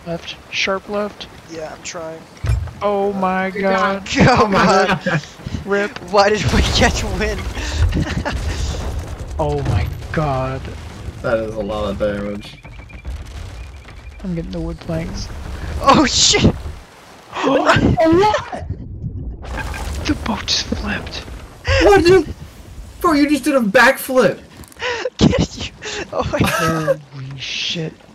Left. Sharp left. Yeah, I'm trying. Oh my god. Oh my god. Rip. Why did we get win? Oh my god. That is a lot of damage. I'm getting the wood planks. Oh shit! What? The boat just flipped. What did? Bro, you just did a backflip. Get you! Oh my god! Holy shit.